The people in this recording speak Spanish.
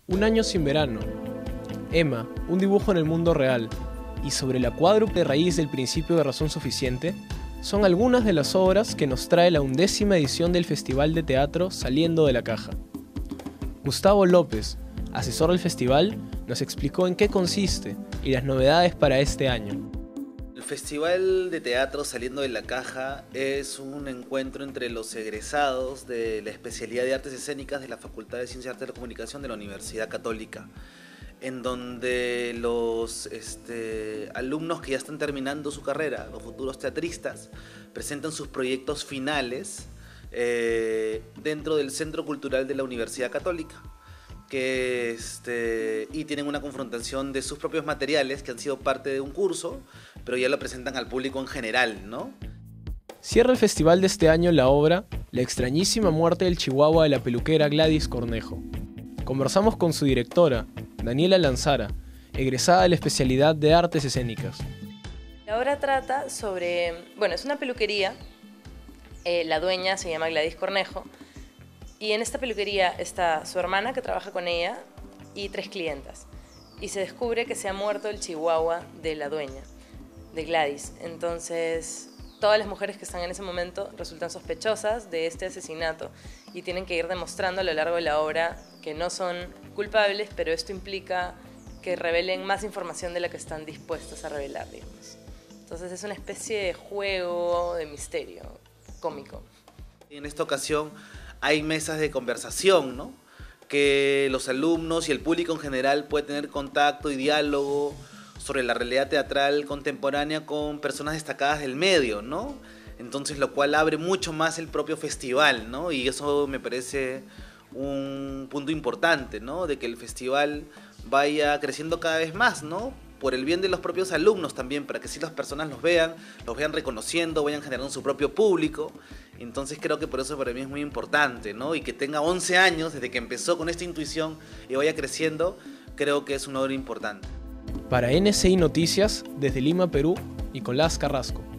Un año sin verano, Emma, un dibujo en el mundo real, y sobre la cuádruple raíz del principio de razón suficiente, son algunas de las obras que nos trae la 11ª edición del Festival de Teatro Saliendo de la Caja. Gustavo López, asesor del festival, nos explicó en qué consiste y las novedades para este año. El Festival de Teatro Saliendo de la Caja es un encuentro entre los egresados de la especialidad de Artes Escénicas de la Facultad de Ciencias y Artes de la Comunicación de la Universidad Católica, en donde los alumnos que ya están terminando su carrera, los futuros teatristas, presentan sus proyectos finales dentro del Centro Cultural de la Universidad Católica. Y tienen una confrontación de sus propios materiales que han sido parte de un curso, pero ya lo presentan al público en general, ¿no? Cierra el festival de este año la obra La extrañísima muerte del chihuahua de la peluquera Gladys Cornejo. Conversamos con su directora, Daniela Lanzara, egresada de la especialidad de Artes Escénicas. La obra trata sobre, es una peluquería, la dueña se llama Gladys Cornejo, y en esta peluquería está su hermana que trabaja con ella y 3 clientas. Y se descubre que se ha muerto el chihuahua de la dueña, de Gladys. Entonces, todas las mujeres que están en ese momento resultan sospechosas de este asesinato y tienen que ir demostrando a lo largo de la obra que no son culpables, pero esto implica que revelen más información de la que están dispuestas a revelar, digamos. Entonces es una especie de juego de misterio cómico. En esta ocasión hay mesas de conversación, ¿no? Que los alumnos y el público en general puede tener contacto y diálogo sobre la realidad teatral contemporánea con personas destacadas del medio, ¿no? Entonces, lo cual abre mucho más el propio festival, ¿no? Y eso me parece un punto importante, ¿no? De que el festival vaya creciendo cada vez más, ¿no? Por el bien de los propios alumnos también, para que si las personas los vean reconociendo, vayan generando su propio público. Entonces creo que por eso para mí es muy importante, ¿no? Y que tenga 11 años desde que empezó con esta intuición y vaya creciendo, creo que es un logro importante. Para NCI Noticias, desde Lima, Perú, Nicolás Carrasco.